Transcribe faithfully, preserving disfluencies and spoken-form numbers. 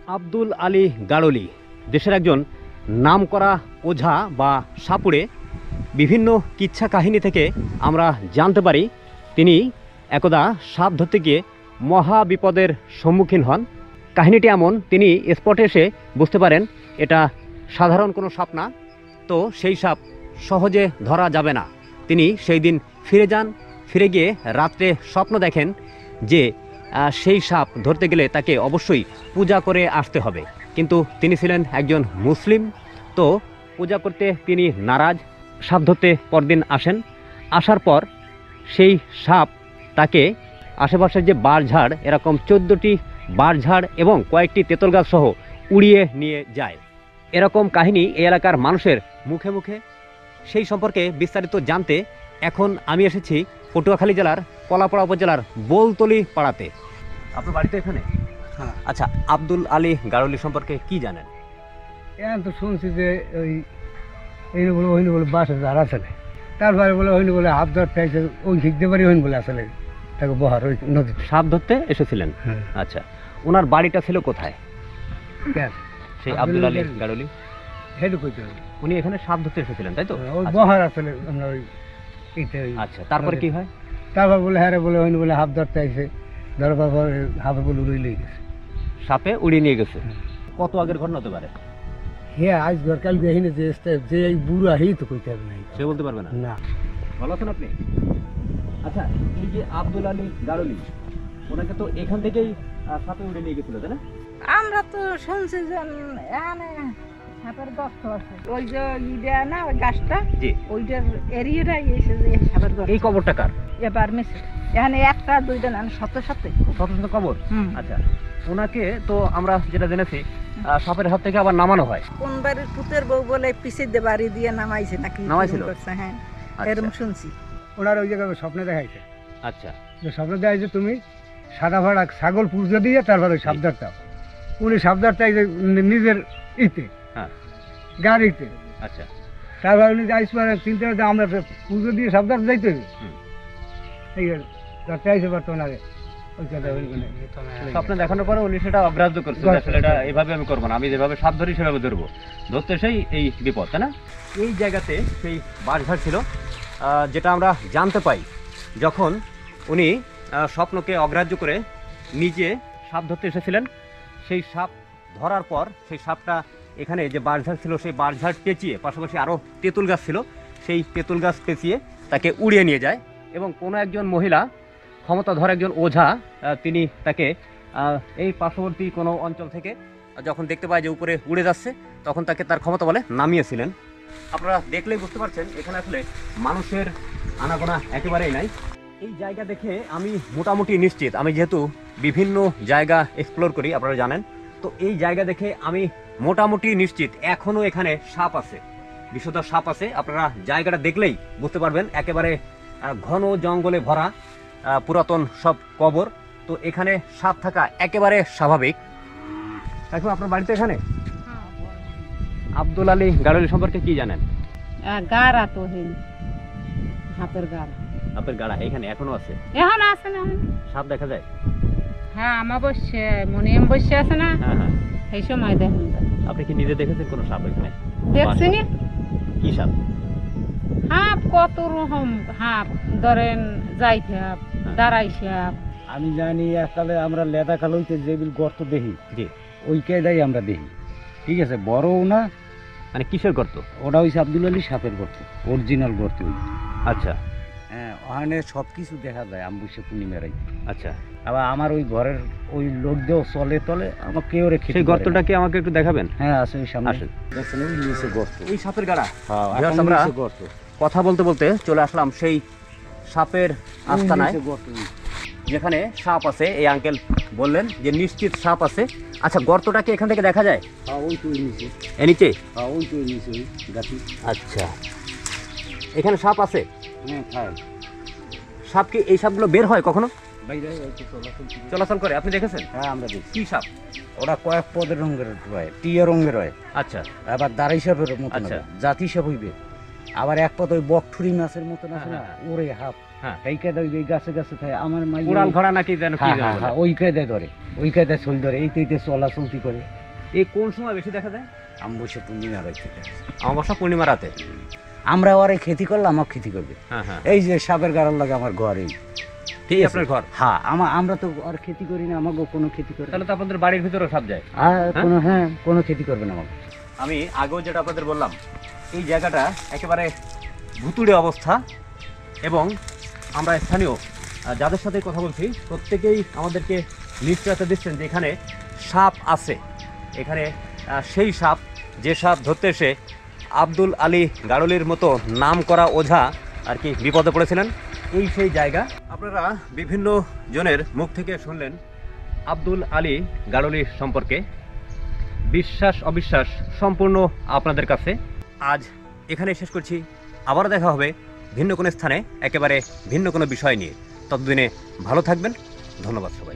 আব্দুল আলী গাড়লি দেশের একজন নামকরা ওঝা বা সাপুড়ে। বিভিন্ন কিচ্ছা কাহিনী থেকে আমরা জানতে পারি তিনি একদা সাপ ধরতে গিয়ে মহা বিপদের সম্মুখীন হন। কাহিনীটি এমন, তিনি স্পটে এসে বুঝতে পারেন এটা সাধারণ কোনো সাপ না, তো সেই সাপ সহজে ধরা যাবে না। তিনি সেই দিন ফিরে যান, ফিরে গিয়ে রাত্রে স্বপ্ন দেখেন যে সেই সাপ ধরতে গেলে তাকে অবশ্যই পূজা করে আসতে হবে, কিন্তু তিনি ছিলেন একজন মুসলিম, তো পূজা করতে তিনি নারাজ। সাপ ধরতে পরদিন আসেন, আসার পর সেই সাপ তাকে আশেপাশের যে বাঁশঝাড়, এরকম চোদ্দোটি বাঁশঝাড় এবং কয়েকটি তেঁতুল গাছ সহ উড়িয়ে নিয়ে যায়। এরকম কাহিনী এই এলাকার মানুষের মুখে মুখে। সেই সম্পর্কে বিস্তারিত জানতে এখন আমি এসেছি পটুয়াখালী জেলার কলাপাড়া উপজেলার বোলতলি পাড়াতে। আপনার বাড়িতে এখানে? হ্যাঁ। আচ্ছা, আব্দুল আলী গাড়লি সম্পর্কে কি জানেন? এখন তো শুনছি যে ওই এই বলে ওই বলে বাসে যারা ছেলে, তারপরে বলে ওই বলে হাত ধরতে এসে ওই শিখতে পারি ওই বলে আসলে তাকে বহার ওই নদীতে সাপ ধরতে এসেছিলেন। হ্যাঁ। আচ্ছা, ওনার বাড়িটা ছিল কোথায়? কেন সেই আব্দুল আলী গাড়লি হেঁটু কইতে হবে, উনি এখানে সাপ ধরতে এসেছিলেন, তাই তো? ওই আচ্ছা। বহার আসলে আমরা ওই এইটা ওই আচ্ছা, তারপরে কি হয়? তারপর বলে হ্যাঁ রে বলে ওই বলে হাত ধরতে এসে ধরবার পর হাফে বলে উড়ে লেগে গেছে, সাপে উড়িয়ে নিয়ে গেছে। কত আগের ঘটনা হতে পারে? হ্যাঁ আজ ঘর কাল গেহিনে যে যে এই বুড়া হেই তো কইতে হবে না, সে বলতে পারবে না। না ভালো আছেন আপনি? আচ্ছা, এই যে আব্দুল আলী গাড়লি, ওনাকে তো এখান থেকেই সাপে উড়ে নিয়ে গেছিল, তাই না? আমরা তো শুনছি যে এখানে সাপের গর্ত আছে, ওই যে ইটা না ওই গাছটা, জি। ওইটার এরিয়াটাই এসে যে সাপের গর্ত। এই কবরটা কার? এবার মিশে এখানে একটা দুইটা না শত শত শত শত কবর। হুম। আচ্ছা, ওনাকে তো আমরা যেটা জেনেছি আহ, সাপের হাত থেকে আবার নামানো হয়। কোন বাড়ির পুতের বউ বলে পিছিয়ে দিয়ে বাড়ি দিয়ে নামাইছে নাকি নামাইছিল? এরকম করছে, হ্যাঁ আচ্ছা। এরকম শুনছি। ওনার ওই জায়গায় স্বপ্নে দেখাইছে আচ্ছা, যে স্বপ্নে দেখাইছে তুমি সাদা ভাড়া ছাগল পুজো দিয়ে তারপর ওই সাবধারটা উনি সাবধারটা নিজের ইতে হ্যাঁ। গাড়িতে, আচ্ছা, তারপর উনি যাইস পারে চিন্তা করতে আমরা পুজো দিয়ে সাবধার যাইতে হবে। হুম। এই ধরতে আইসে বর্তমানে ওই কথা স্বপ্নে দেখানোর পরে উনি সেটা অগ্রাহ্য করছে, যে আসলে এটা এভাবে আমি করবো না, আমি যেভাবে সাপ ধরি সেভাবে ধরবো। ধরতে সেই এই বিপদ, তাই না? এই জায়গাতে সেই বাঁশঝাড় ছিল, আহ, যেটা আমরা জানতে পাই যখন উনি আহ, স্বপ্নকে অগ্রাহ্য করে নিজে সাপ ধরতে এসেছিলেন। সেই সাপ ধরার পর সেই সাপটা এখানে যে বাঁশঝাড় ছিল সেই বাঁশঝাড় পেঁচিয়ে, পাশাপাশি আরও তেঁতুল গাছ ছিল, সেই তেঁতুল গাছ পেঁচিয়ে তাকে উড়িয়ে নিয়ে যায়। এবং কোনো একজন মহিলা ক্ষমতাধর একজন ওঝা, আহ, তিনি তাকে আহ, এই পার্শ্ববর্তী কোনো অঞ্চল থেকে যখন দেখতে পায় যে উপরে উড়ে যাচ্ছে, তখন তাকে তার ক্ষমতা বলে নামিয়েছিলেন। আপনারা দেখলেই বুঝতে পারছেন এখানে আসলে মানুষের আনাগোনা একেবারেই নাই। এই জায়গা দেখে আমি মোটামুটি নিশ্চিত, আমি যেহেতু বিভিন্ন জায়গা এক্সপ্লোর করি আপনারা জানেন, তো এই জায়গা দেখে আমি মোটামুটি নিশ্চিত এখনও এখানে সাপ আছে, বিষধর সাপ আছে। আপনারা জায়গাটা দেখলেই বুঝতে পারবেন, একেবারে আহ, ঘন জঙ্গলে ভরা, আহ, পুরাতন সব কবর, তো এখানে সাপ থাকা একেবারে স্বাভাবিক। এখন আপনার বাড়িতে এখানে আব্দুল আলী গাড়লি সম্পর্কে কি জানেন? গাড়া তো হেন হাতের গাড়া, আপনার গাড়া এখানে এখনো আছে? এখন আছে না? সাপ দেখা যায়? হ্যাঁ, আমার বসে মনিয়ম বসে আছে না, হ্যাঁ হ্যাঁ। সেই সময় দেখুন। আপনি কি নিজে দেখেছেন কোনো সাপ এখানে? দেখছি নি কি সাপ? হাঁপ, কত রকম হাঁপ, ধরেন যাই সাপ, দাঁড়াই সাপ। আমি জানি আসলে আমরা লেদা খালইতে যেগুলো গর্ত দেখি, জি। ওই কেদাই আমরা দেখি, ঠিক আছে, বড়ও না, মানে কিসের গর্ত? ওটা হইছে আব্দুল আলী সাপের গর্ত, অরিজিনাল গর্ত ওই। আচ্ছা হ্যাঁ, ওখানে সব কিছু দেখা যায় আমবুসে পূর্ণিমারাই। আচ্ছা, আবার আমার ওই ঘরের ওই লোক দিয়েও চলে তলে আমার কেউ রেখে। সেই গর্তটা কি আমাকে একটু দেখাবেন? হ্যাঁ আছে ওই সামনে। আসেন। দেখছেন ওই নিচে গর্ত, এই সাপের গাড়া। হ্যাঁ ভিউয়ার্স, এখন আমরা নিচে গর্ত, কথা বলতে বলতে চলে আসলাম সেই সাপের আস্তানায়, নিচে গর্ত ওই। যেখানে সাপ আছে। এই আঙ্কেল বললেন যে নিশ্চিত সাপ আছে। আচ্ছা, গর্তটা কি এখান থেকে দেখা যায়? হ্যাঁ ওই তো ওই নিচে, এ নিচে? হ্যাঁ ওই তো ওই নিচে ওই গাছি। আচ্ছা, এখানে সাপ আছে? হ্যাঁ খায় সাপ কি এই সাপগুলো বের হয় কখনো? বাইরে ওই তো চলাচল করে। চলাচল করে? আপনি দেখেছেন? হ্যাঁ আমরা দেখি। কি সাপ? ওরা কয়েক পদের রঙের হয়, টিয়া রঙের হয়, আচ্ছা আবার দাঁড়াই সাপের মতো। আচ্ছা। জাতি সাপ হইবে, আবার এক পথ ওই বকঠুরি মাছের মতন আছে না হ্যাঁ, ওরে হাফ হ্যাঁ। এই কায়দা ওই গাছে গাছে থাকে আমার মাই উড়াল ঘোড়া নাকি যেন কি হ্যাঁ যেন হ্যাঁ বলে। হ্যাঁ ওই কায়দায় ধরে ওই কায়দায় চল ধরে এইতে এইতে চলাচলতি করে এই কোন সময় বেশি দেখা যায়? আমবসে পূর্ণিমা রাখতে অমাবস্যা পূর্ণিমা রাতে। আমরা ওরে খেতি করলে আমার খেতি করবে হ্যাঁ হ্যাঁ, এই যে সাপের গাড়ার লাগে আমার ঘর এই ঠিক আপনার ঘর। হ্যাঁ আমা আমরা তো আর খেতি করি না আমাকে কোনো ক্ষতি করে না। তাহলে তো আপনাদের বাড়ির ভিতরেও সাপ যায়। আর কোনো হ্যাঁ কোনো ক্ষতি করবে না আমাকে আমি আগেও যেটা আপনাদের বললাম, এই জায়গাটা একেবারে ভুতুড়ে অবস্থা এবং আমরা স্থানীয় আহ, যাদের সাথে কথা বলছি প্রত্যেকেই আমাদেরকে নিশ্চয়তা দিচ্ছেন যে এখানে সাপ আছে। এখানে আহ, সেই সাপ যে সাপ ধরতে এসে আব্দুল আলী গাড়লির মতো নাম করা ওঝা আর কি বিপদে পড়েছিলেন। এই সেই জায়গা। আপনারা বিভিন্ন জনের মুখ থেকে শুনলেন আব্দুল আলী গাড়লি সম্পর্কে। বিশ্বাস অবিশ্বাস সম্পূর্ণ আপনাদের কাছে। আজ এখানে শেষ করছি, আবার দেখা হবে ভিন্ন কোনো স্থানে একেবারে ভিন্ন কোনো বিষয় নিয়ে। ততদিনে ভালো থাকবেন, ধন্যবাদ সবাই।